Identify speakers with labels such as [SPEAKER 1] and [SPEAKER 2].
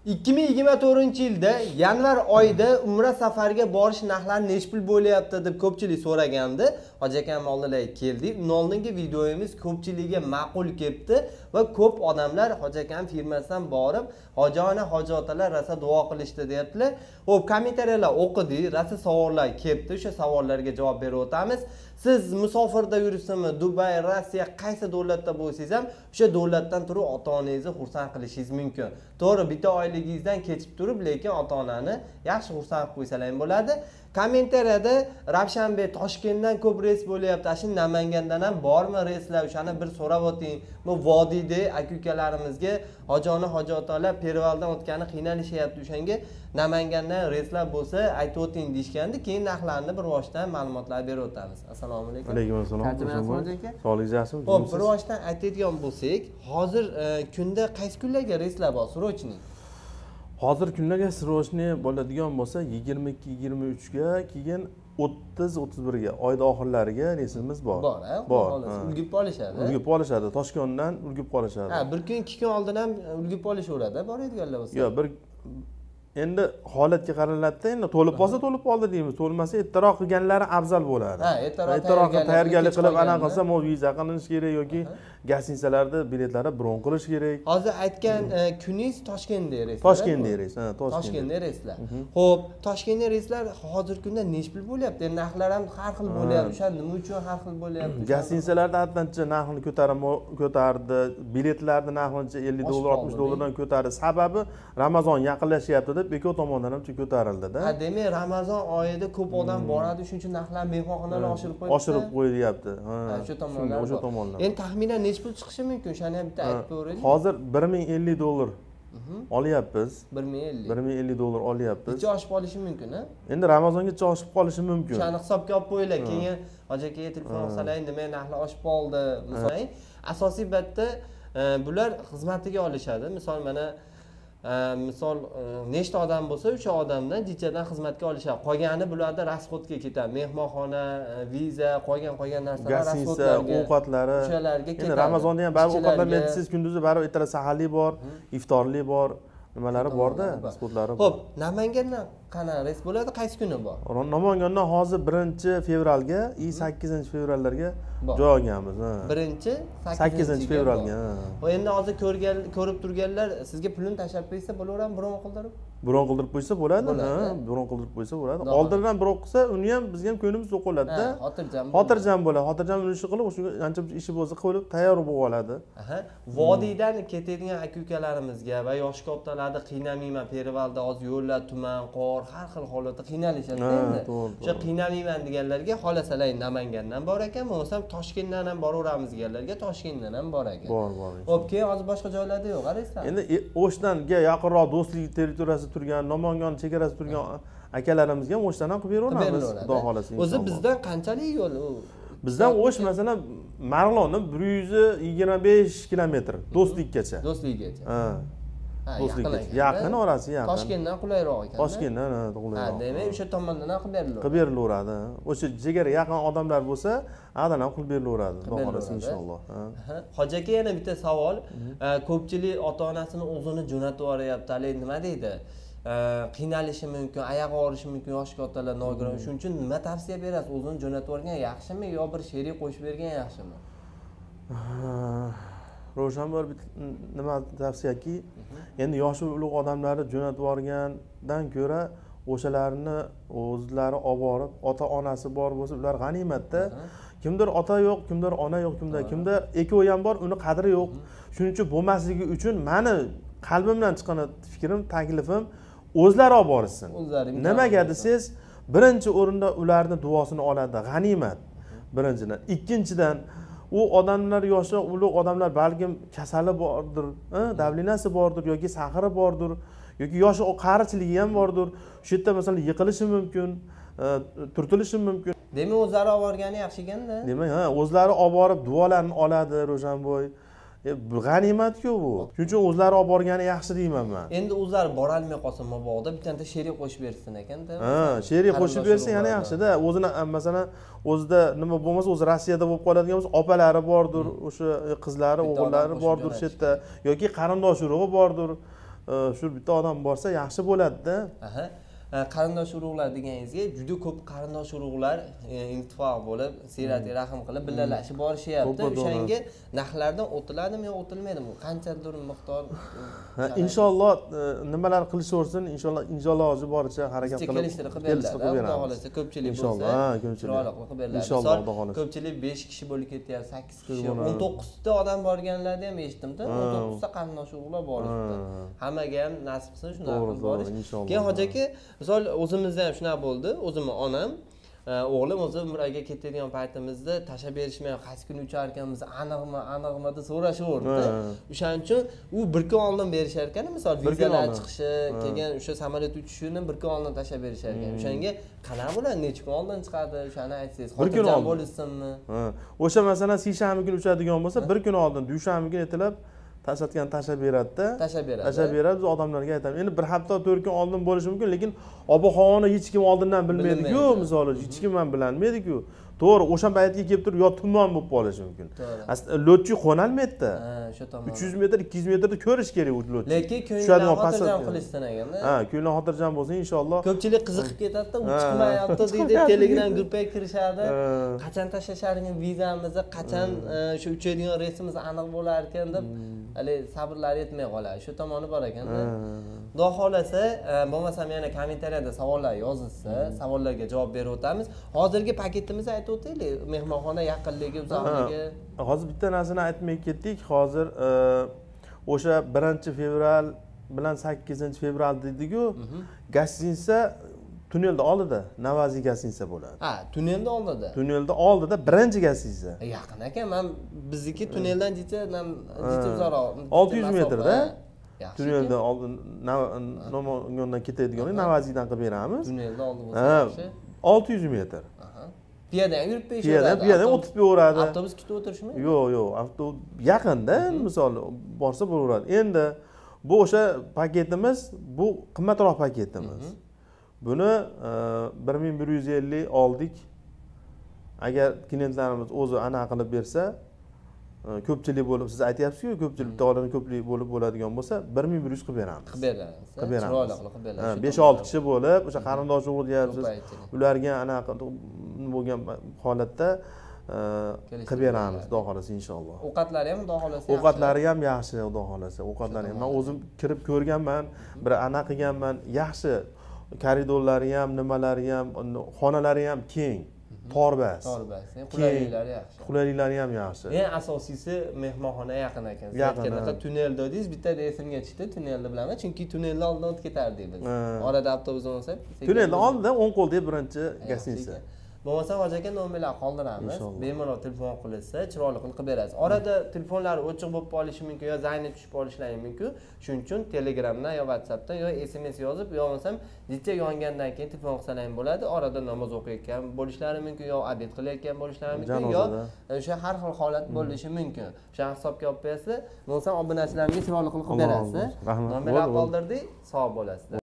[SPEAKER 1] 2024-yilda yanvar oyida umra safariga borish narxlari necha pul bo'lyapti deb ko'pchilik so'ragandi. Hoji akam oldilay keldik. Undan oldingi videomiz ko'pchilikga ma'qul kelibdi va ko'p odamlar Hoji akam firmasidan borib, hojona, hoji otalar rosa duo qilishdi deyaptilar. Xo'p, kommentariyalar o'qidik, rosa savollar kelibdi. O'sha savollarga javob berib o'tamiz. Siz musofirda yuribsizmi, Dubay, Rossiya qaysi davlatda bo'lsangiz ham, o'sha davlatdan turib ota-onangizni xursand qilishingiz mumkin. To'g'ri, bitta oyligingizdan kechib turib, lekin ota-onani yaxshi xursand qilib qo'ysalar ham bo'ladi. Kommentariyada Ravshanbek Toshkentdan ko'p reys bo'lyapti, shu Namangandan ham bormi reyslar? O'shani bir so'rab o'ting. Bu vodiyda aka-ukalarimizga hojona, hoji otalar Pervaldan o'tgani qiynalishyapti. O'shanga Namangandan reyslar bo'lsa aytib o'ting deyshgandi. Keyin narxlarni bir boshdan ma'lumotlar berib o'tamiz. Assalomu alaykum.
[SPEAKER 2] Alaykum assalom. Sog'ligingiz yaxshimi?
[SPEAKER 1] Xo'p, bir boshdan aytadigan bo'lsak, hozir kunda qaysi kunlarga reyslar bor, Srochniy?
[SPEAKER 2] Hozir kunlarga Srochniy bo'ladigan bo'lsa 22-23 ga, keyin 30-31 ga, oyda oxirlariga reysimiz bor.
[SPEAKER 1] Bor, ulgib qolishadi.
[SPEAKER 2] Ulgib qolishadi. Toshkentdan ulgib qolishadi.
[SPEAKER 1] Ha, bir kun, ikki kun oldin ham ulgib qolishaveradi, boradiganlar bo'lsa.
[SPEAKER 2] Yo'q, endi holatga qaraladi-da, endi to'lib qolsa to'lib qoldi deymiz, to'lmasa ertaroq qilganlari afzal bo'ladi.
[SPEAKER 1] Ha,
[SPEAKER 2] ertaroq tayyorgarlik qilib ana qilsa, mo viza qilinish kerak yoki gastinisalarda biletlari bron qilish kerak.
[SPEAKER 1] Hozir aytgan kuningiz Toshkentda reyslar.
[SPEAKER 2] Toshkentda reys, ha,
[SPEAKER 1] Toshkentda reyslar. Xo'p, Toshkentda reyslar hozirgi kunda necha pul bo'lyapti? Endi narxlar ham har xil bo'lyapti. O'sha nima uchun har xil bo'lyapti?
[SPEAKER 2] Gastinisalarda hattancha narxini ko'tardi, biletlarni narxini $50, $60 ko'tardi. Sababi Ramazon yaqinlashyapti deb bekor tomonidan ham ko'tarildi-da.
[SPEAKER 1] Ha, demak, Ramazon oyida ko'p odam boradi, shuning uchun narxlar mehmonxonalar oshirib qo'yibdi.
[SPEAKER 2] Oshirib qo'yilyapti. Ha,
[SPEAKER 1] o'sha tomondan. Endi taxminan necha pul chiqishi mumkin? Shuni ham bitta aytib beraylik.
[SPEAKER 2] Hozir $1050 olyapmiz. $1050 olyapmiz.
[SPEAKER 1] Necha oshib qolishi mumkin, ha?
[SPEAKER 2] Endi Ramazongacha oshib qolishi mumkin.
[SPEAKER 1] O'shani hisobga olib qo'yinglar. Keyin hoji akaga telefon qilsalaring, nima narxlar oshib qoldi. Masalan, asosiy batda bular xizmatiga olishadi. Misol mana nechta odam bo'lsa, o'sha odamdan jichadan xizmatga olishadi. Qolgani bularda rasxodga ketadi. Mehmonxona, viza, qolgan narsalar
[SPEAKER 2] rasxodlarga, ovqatlari.
[SPEAKER 1] O'shalarga ketadi.
[SPEAKER 2] Endi Ramazonda ham baribir ovqatlar meditsinsiz kunduzi baribir ertalab saharlik bor, iftorlik bor. Nimalari bor-da, rasxodlari bor.
[SPEAKER 1] Xo'p, Namangandan qana reys bo'ladi, qaysi kuni bor?
[SPEAKER 2] Namangandan hozir 1-fevralga, 8-fevrallarga joy olganmiz. 8-fevralga.
[SPEAKER 1] Endi hozir ko'rib turganlar sizga pulni tashlab qo'ysa bo'laveradi, bron qildirib?
[SPEAKER 2] Bron qildirib qo'ysa bo'ladi, bron qildirib qo'ysa bo'ladi. Oldindan bron qilsa, uni ham bizga ham ko'nglimiz to'qiladi-da. Xotirjam bo'ladi. Xotirjam ish qilib, o'sha ancha ishi bo'lsa qo'yib tayyor bo'lib oladi.
[SPEAKER 1] Vodiydan ketadigan aka-ukalarimizga va yoshli otalarni qiynamayman, Pervalda hozir yo'llar tuman, qor, har xil holatda qiynalishadi endi. O'sha qiynamayman deganlarga xolasalar Namangandan bor ekan, bo'lmasa Toshkentdan ham boraveramiz deganlarga Toshkentdan ham bor ekan.
[SPEAKER 2] Bor.
[SPEAKER 1] Xo'p, keyin hozir boshqa joylarda yo'q, qaraysan.
[SPEAKER 2] Endi O'shdanga yaqinroq do'stlik territoriyasida turgan, Namangan chegarasida turgan akalarimizga ham O'shdan ham qilib beraveramiz, xudo xolasa.
[SPEAKER 1] O'zi bizdan qanchalik yo'l u?
[SPEAKER 2] Bizdan O'sh masalan Marg'ilonni 125 kilometr do'stlikkacha. Ha. Yaqin orasi yaqin.
[SPEAKER 1] Toshkentdan qulayroq ekan.
[SPEAKER 2] Toshkentdan qulayroq.
[SPEAKER 1] Demak, o'sha tomondan ham qilib berilaveradi.
[SPEAKER 2] Qilib berilaveradi. O'sha chegara yaqin odamlar bo'lsa, adan ham qilib berilaveradi, xudo xolasa inshaalloh.
[SPEAKER 1] Hoji aka, yana bitta savol. Ko'pchilik ota-onasini o'zini jo'natib yuboryapti. Nima deydi? Qiynalishi mumkin, oyog'i og'rishi mumkin yoshli otalar nogiron. Shuning uchun nima tavsiya berasiz? O'zini jo'natib yuborgan yaxshimi yo bir sherik qo'shib bergan yaxshimi?
[SPEAKER 2] Ravshanbek nima tavsiyaki, endi yoshi ulug' odamlarni jo'natib yuborgandan ko'ra o'shalarni o'zlari olib borib, ota-onasi bor bo'lsa, ular g'animatda. Kimdir ota yo'q, kimdir ona yo'q, kimdir ikkovi ham bor, uni qadri yo'q. Shuning uchun bo'lmasligi uchun meni qalbimdan chiqqan fikrim, taklifim o'zlari olib borishsin. Nimaga desangiz, birinchi o'rinda ularning duosini oladi, g'animat. Birinchidan, ikkinchidan u odamlar yoshi ulug' odamlar balkim kasali bordir, davlinasi bordir yoki sahari bordir, yoki yoshi qarichiligi ham bordir. Shu yerda masalan yiqilishi mumkin, turtilishi mumkin.
[SPEAKER 1] Demak, o'zlari olib borgani yaxshi ekanda.
[SPEAKER 2] Demak, o'zlari olib borib duolarni oladi Ravshanboy. G'animat-ku bu. Shuning uchun o'zlari olib borgani yaxshi deyman men.
[SPEAKER 1] Endi o'zlari bora olmay qolsa mabodo bitta sherik qo'shib bersin ekanda.
[SPEAKER 2] Sherik qo'shib bersa yana yaxshi-da. O'zini masalan o'zida nima bo'lmasa, o'zi Rossiyada bo'lib qoladigan bo'lsa, opalari bordir, o'sha qizlari, o'g'illari bordir shu yerda yoki qarindosh urug'i bordir. shu bitta odam borsa yaxshi bo'ladida.
[SPEAKER 1] Aha. Qarindosh urug'lar deganingizga juda ko'p qarindosh urug'lar ittifoq bo'lib, siyrat rahm qilib birgalashib borishyapti. O'shanga narxlardan o'tiladimi yo o'tilmaydimi? Qanchadir miqdor
[SPEAKER 2] Inshaalloh nimalar qilishaversin, inshaalloh iloji boricha harakat qilib
[SPEAKER 1] kelishtirib beradi. Xudo xolasa ko'pchilik bo'lsa, chiroyli qilib beradi.
[SPEAKER 2] Inshaalloh xudo xolasa.
[SPEAKER 1] Ko'pchilik 5 kishi bo'lib ketyapti, 8 kishi, 19 ta odam borganlarni ham eshitdim-da. 19 ta qarindosh urug'lar borishdi. Hammaga ham nasib qilsin shunday qilib borish. Keyin hoji aka, misol o'zimizda ham shunaqa bo'ldi. O'zimni onam, o'g'lim o'zi Umraga ketadigan paytimizda tashlab berishmay, qaysi kuni uchar ekanmiz, aniqmi deb so'rashaverdi. O'shaning uchun u bir kun oldin berishar ekan, misol vizalar chiqishi, keyin o'sha samolyot uchishini bir kun oldin tashlab berishar ekan. O'shanga qanaqa bo'ladi, necha kun oldin chiqadi, o'shani aytsangiz, xotirjam bo'lsinmi?
[SPEAKER 2] O'sha masalan seshanba kuni uchadigan bo'lsa, bir kun oldin, dushanba kuni ertalab tashlab beradi-da.
[SPEAKER 1] Tashlab
[SPEAKER 2] beradi. Biz odamlarga aytamiz. Endi bir hafta 4 kun oldin bo'lishi mumkin, lekin ob-havoni hech kim oldindan bilmaydi-ku, misol hech kim ham bilmaydi-ku. To'g'ri, o'sha paytga kelib turib yo tuman bo'lib qolishi mumkin. Aslida lotchi qo'nalmaydi-da.
[SPEAKER 1] Shu tomon.
[SPEAKER 2] 300 metr, 200 metrda ko'rish kerak u lotchi.
[SPEAKER 1] Lekin ko'ngildan xotirjam qilishdan ekan-da.
[SPEAKER 2] Ko'ngildan xotirjam bo'lsa, inshaalloh.
[SPEAKER 1] Ko'pchilik qiziqib ketadi-da, u chiqmayapti deydi, Telegram gruppaga kirishadi. Qachon tashlashlaringiz vizamizni, qachon shu uchadigan reysimiz aniq bo'lar ekan deb, hali sabrlari yetmay qoladi. Shu tomoni bor ekan-da. Xudo xolasa, bo'lmasam yana kommentariyada savollar yozilsa, savollarga javob berib o'tamiz. Hozirgi paketimizni aytib o'taylik. Mehmonxona yaqinligi, uzoqligi.
[SPEAKER 2] Hozir bitta narsani aytmay ketdik. Hozir o'sha 1-fevral bilan 8-fevral dedik-ku. Gostinitsa tunnelda oldida, Navaziy gostinitsa bo'ladi.
[SPEAKER 1] Tunnelda oldida.
[SPEAKER 2] Tunnelda oldida birinchi gostinitsa.
[SPEAKER 1] Yaqin ekan, men bizniki tunneldan jicha uzoqroq.
[SPEAKER 2] 600 metrda. Tunneldan oldin Namangandan ketadigan Navaziydan qilib beramiz.
[SPEAKER 1] Tunnelda oldi bo'lsa,
[SPEAKER 2] 600 metr.
[SPEAKER 1] Piyoda ham yurib berishaveradi.
[SPEAKER 2] Piyoda ham o'tib beraveradi.
[SPEAKER 1] Avtobus kutib o'tirishmi?
[SPEAKER 2] Yo'q, avtobus yaqinda, misol borsa bo'laveradi. Endi bu o'sha paketimiz, bu qimmatroq paketimiz. Buni 1150 oldik. Agar klientlarimiz o'zi anaqa qilib bersa, ko'pchilik bo'lib siz aytyapsiz-ku, ko'pchilik bitta odamni ko'plik bo'lib bo'ladigan bo'lsa, 1100 qilib beramiz.
[SPEAKER 1] Qilib beramiz. Chiroyli qilib beramiz.
[SPEAKER 2] 5-6 kishi bo'lib, o'sha qarindosh urug' deyapsiz. Ularga anaqa bo'lgan holatda qilib beramiz, xudo xolasa inshaalloh.
[SPEAKER 1] Ovqatlari ham xudo xolasa.
[SPEAKER 2] Ovqatlari ham yaxshi, xudo xolasa. Ovqatlari ham men o'zim kirib ko'rganman, bir anaqa qilganman, yaxshi. Koridorlari ham, nimalari ham, xonalari ham keng. Torbas.
[SPEAKER 1] Qulayliklari yaxshi.
[SPEAKER 2] Qulayliklari ham yaxshi.
[SPEAKER 1] Eng asosiysi mehmonxona yaqin ekan. Aytganda tunnelda dedingiz, bitta esimga tushdi, tunnelni bilaman, chunki tunnelni oldidan o'tib ketardik biz. Orada avtobus bo'lsa,
[SPEAKER 2] tunnelni oldida 10 qo'ldagi birinchi gostinitsa.
[SPEAKER 1] Bo'lmasa hoji aka nomerlar qoldiramiz. Bemalol telefon qilsa, chiroyli qilib berasiz. Orada telefonlari o'chiq bo'lib qolishi mumkin yo zayni tushib qolishlari mumkin. Shuning uchun Telegramdan yo WhatsAppdan yo SMS yozib, yo bo'lmasam dicha yongandan keyin telefon qilsalar ham bo'ladi. Orada namoz o'qiyotgan bo'lishlari mumkin, yo obed qilayotgan bo'lishlari mumkin, yo o'sha har xil holat bo'lishi mumkin. O'sha hisobga olib berasiz. Bo'lmasam obunachilarga chiroyli qilib berasiz. Nomerlar qoldirdik, sog' bo'lasiz.